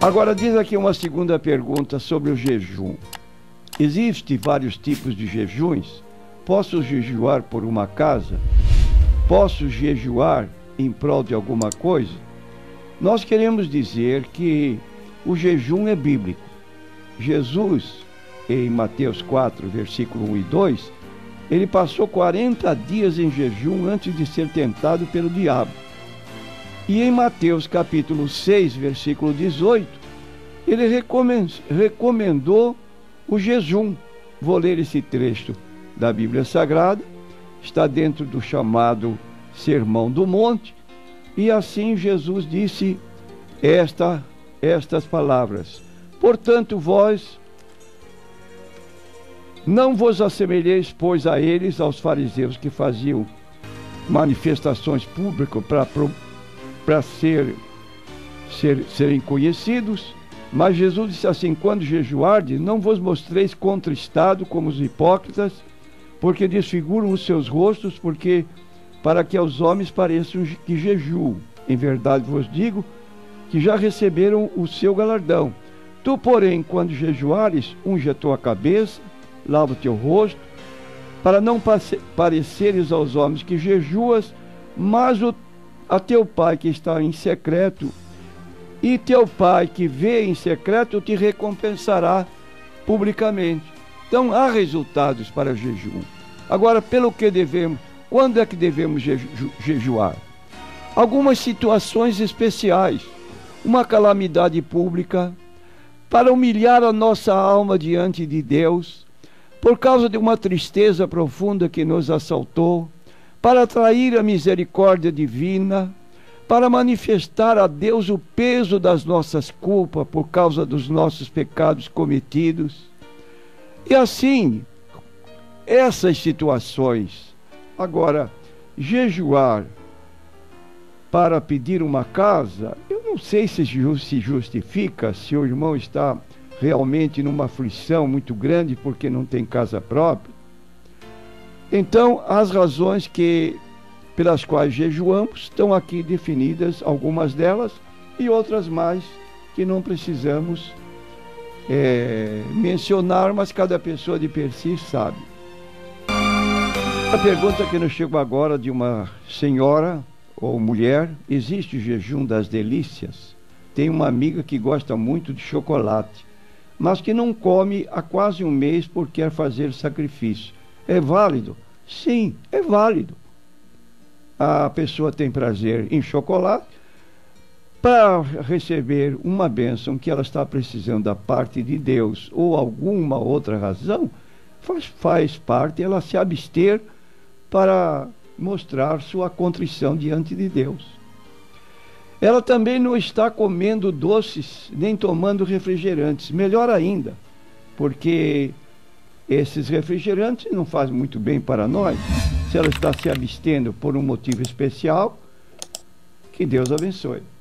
Agora diz aqui uma segunda pergunta sobre o jejum. Existem vários tipos de jejuns? Posso jejuar por uma casa? Posso jejuar em prol de alguma coisa? Nós queremos dizer que o jejum é bíblico. Jesus, em Mateus 4, versículo 1 e 2, ele passou 40 dias em jejum antes de ser tentado pelo diabo. E em Mateus capítulo 6, versículo 18, ele recomendou o jejum. Vou ler esse trecho da Bíblia Sagrada, está dentro do chamado Sermão do Monte, e assim Jesus disse estas palavras: portanto, vós não vos assemelheis, pois, a eles, aos fariseus, que faziam manifestações públicas para serem conhecidos. Mas Jesus disse assim: quando jejuardes, não vos mostreis contristado como os hipócritas, porque desfiguram os seus rostos, para que aos homens pareçam que jejuam. Em verdade vos digo que já receberam o seu galardão. Tu, porém, quando jejuares, unge a tua cabeça, lava o teu rosto, para não pareceres aos homens que jejuas, mas a teu Pai que está em secreto, e teu Pai que vê em secreto te recompensará publicamente. Então há resultados para jejum. Agora, quando é que devemos jejuar? Algumas situações especiais, uma calamidade pública, para humilhar a nossa alma diante de Deus, por causa de uma tristeza profunda que nos assaltou, para atrair a misericórdia divina, para manifestar a Deus o peso das nossas culpas por causa dos nossos pecados cometidos. E assim, essas situações. Agora, jejuar para pedir uma casa, eu não sei se justifica, se o irmão está realmente numa aflição muito grande porque não tem casa própria. Então, as razões pelas quais jejuamos estão aqui definidas, algumas delas, e outras mais que não precisamos mencionar, mas cada pessoa de per si sabe. A pergunta que nos chegou agora de uma senhora ou mulher: existe o jejum das delícias? Tem uma amiga que gosta muito de chocolate, mas que não come há quase um mês por quer fazer sacrifício. É válido? Sim, é válido. A pessoa tem prazer em chocolate para receber uma bênção que ela está precisando da parte de Deus ou alguma outra razão, faz parte ela se abster para mostrar sua contrição diante de Deus. Ela também não está comendo doces nem tomando refrigerantes, melhor ainda, porque esses refrigerantes não fazem muito bem para nós. Se ela está se abstendo por um motivo especial, que Deus abençoe.